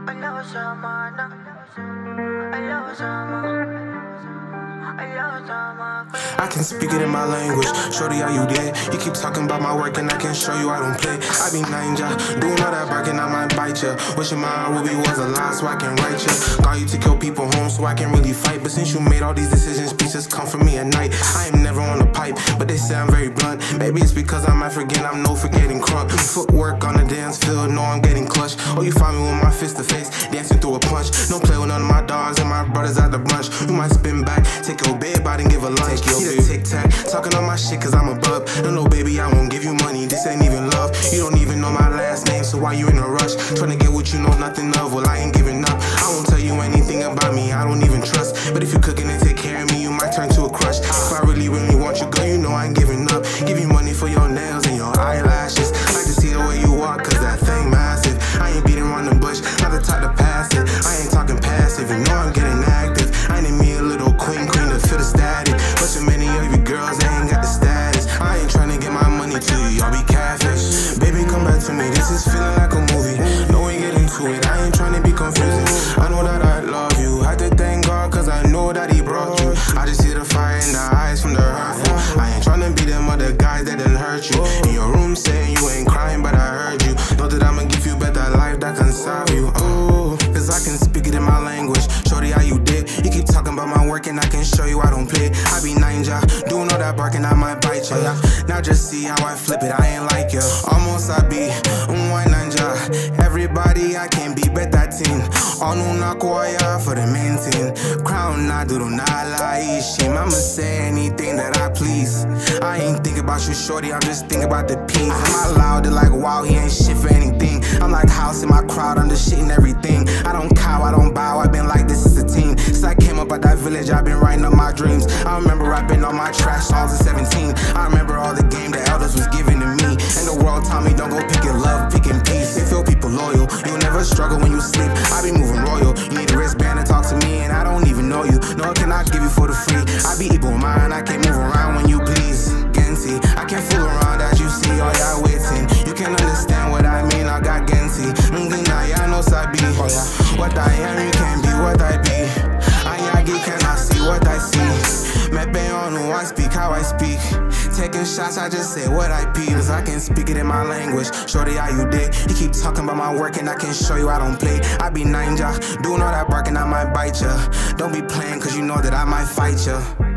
I can speak it in my language. Shorty, are you there? You keep talking about my work and I can show you I don't play. I be Naija, doing all that barking, I might bite ya. Wishing my Ruby was alive so I can write ya. God, you took your people home so I can really fight. But since you made all these decisions, please just come for me at night. I am never on the pipe, but they say I'm very blunt. Maybe it's because I'm African, I'm no forgetting crunk. Footwork on the dance field, know I'm getting clutched. Oh, you find me with my fist to face, dancing through a punch. Don't play with none of my dogs and my brothers at the brunch. You might spin back, take your bed, I didn't give a lunch. See the tic-tac, talking on my shit cause I'm a bub. No, baby, I won't give you money, this ain't even love. You don't even know my last name, so why you in a rush? Trying to get what you know nothing of, well I ain't giving up. I won't tell you anything about me, I don't even trust. But if you cooking and take care of me, you might turn to a crush. If I really want you, girl, you know I ain't giving up. Give you money for your nails and your eyelashes. Like to see the way you walk, cause that thing massive. I ain't beating around the bush, not the type to pass it. I ain't talking passive, you know I'm getting active. I need me a little queen to feel the static. But so many of you girls ain't got the status. I ain't trying to get my money to you, y'all be catfish. Baby, come back to me, this is feeling like a movie. No, we get into it, I ain't trying to be confusing. I know that I love you, I had to thank God cause I know that he brought you. I just see the fire in the eyes from the hurtful. I ain't trying to be them other guys that didn't hurt you. In your room saying you ain't crying but I heard you. Know that I'ma give you better life that can solve you. Ooh, cause I can speak it in my language. Shorty, how you did? You keep talking about my work and I can show you I don't play. I be Naija, doing all that barking, I might bite ya. Now just see how I flip it, I ain't like ya. Almost I be Nwa Naija. Everybody I can be better team. Nwa Naija for the main team. Crown na duro na lie. I'ma say anything that I please. I ain't think about you, shorty, I'm just thinking about the peace. Am I loud? They're like, wow, he ain't shit for anything. I'm like house in my crowd, I'm the shit and everything. I don't cow, I don't bow, I've been like this is a team. Since I came up at that village, I've been writing up my dreams. I remember rapping all my trash songs at 17. I remember all the game the elders was giving to me. And the world taught me don't go picking love, picking peace. They feel people loyal, you'll never struggle when you sleep. I be moving royal, you need a wristband to talk to me. And I don't even know you, no I cannot give you for the free. I be able mine, I can't move around when you please. Gensi, I can't fool around as you see, all y'all waiting. You can understand what I mean, I got Gensi. Naya no sabi, what I am you can be what I be. Anyagi cannot see what I see. Mepe on who I speak, how I speak. Taking shots, I just say what I be. Cause I can speak it in my language. Shorty, how you did? You keep talking about my work and I can show you I don't play. I be Naija, doing all that barking, I might bite ya. Don't be playing cause you know that I might fight ya.